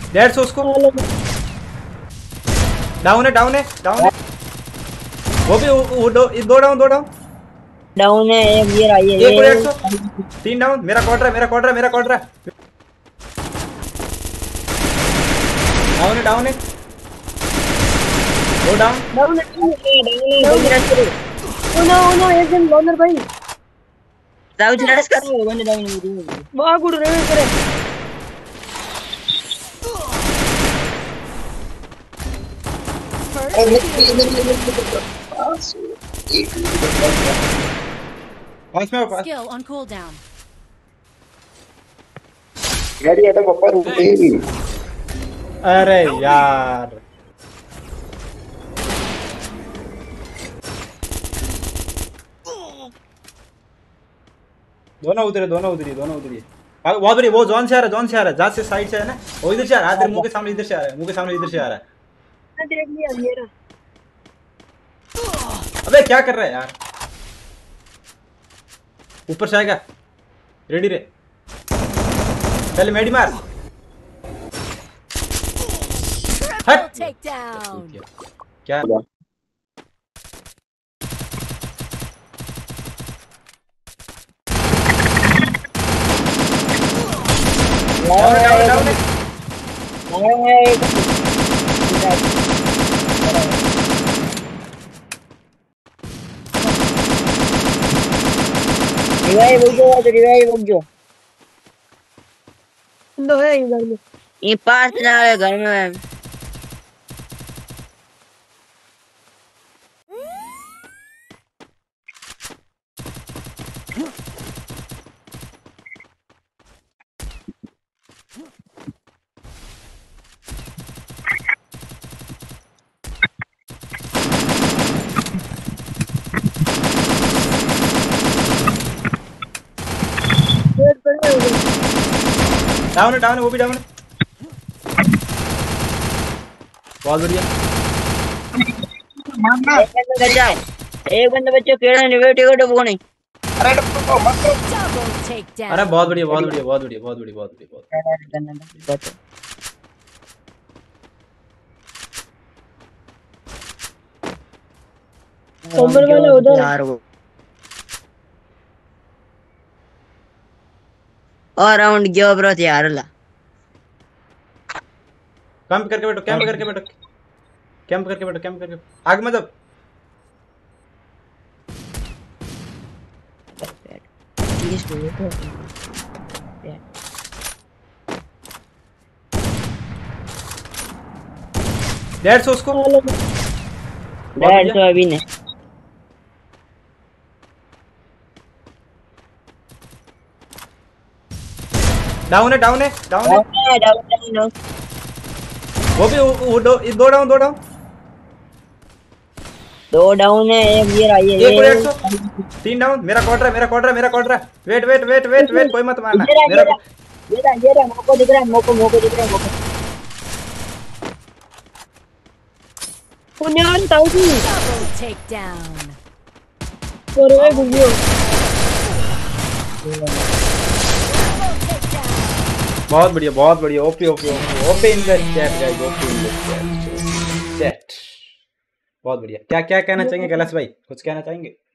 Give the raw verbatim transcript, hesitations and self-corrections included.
डेढ़ सौ उसको। डाउन है डाउन है डाउन है वो भी। वो दो दो डाउन दो डाउन डाउन है। एक ये रहा ये एक डेढ़ सौ। तीन डाउन। मेरा क्वार्टर है मेरा क्वार्टर है मेरा क्वार्टर है। डाउन है डाउन है दो डाउन। डाउन है डाउन है। ओ नो ओ नो एक जन लोनर भाई राउज रश कर वो बंदे डाउन है। भाग उड़ रहे करे। पास में पास। Skill on cooldown. गाड़ी हटा पापा रुके। अरे यार दोनों उतरे दोनों उतरी दोनों उतरी। बहुत बढ़िया। वो जोन से आ रहा है जोन से आ रहा है जहाँ से साइड से है ना वो इधर से आ रहा है। मुंह के सामने इधर से आ रहा है मुंह के सामने इधर से आ रहा है। देख लिया मेरा। अबे क्या कर रहा है यार। ऊपर से आएगा। रेडी रे पहले मेडी मार। हट क्या रिवाइव हो गया तो रिवाइव हो गया। दो है इधर में। ये पास ना है घर में। डाउन है डाउन है वो भी डाउन है। बहुत बढ़िया। एक बंदा बचा एक बंदा बचा केड़ा निवेट को वो नहीं। अरे डब्बो मत अरे बहुत बढ़िया बहुत बढ़िया बहुत बढ़िया बहुत बढ़िया बहुत बढ़िया बहुत सोमर वाला उधर यार वो और राउंड गयो ब्रो यार ला। कैंप करके बैठो कैंप करके बैठो कैंप करके बैठो कैंप करके आग मत अब। डेढ़ सौ उसको। डेढ़ सौ अभी नहीं। डाउन है डाउन है डाउन है डाउन वो भी। वो दो दो डाउन दो डाउन दो डाउन है। एक ये रहा ये एक डेढ़ सौ। तीन डाउन। मेरा क्वार्टर है मेरा क्वार्टर है मेरा क्वार्टर है। Wait wait wait wait wait कोई मत मारना। मेरा ये रहा ये रहा मोको दिख रहा है मोको मोको दिख रहा है मोको। पुण्यान ताऊजी Take down. और वे गुजियो। बहुत बढ़िया बहुत बढ़िया। OP OP OP OP in the chat guys OP in the chat chat. बहुत बढ़िया। क्या क्या कहना चाहेंगे कैलाश भाई कुछ कहना चाहेंगे।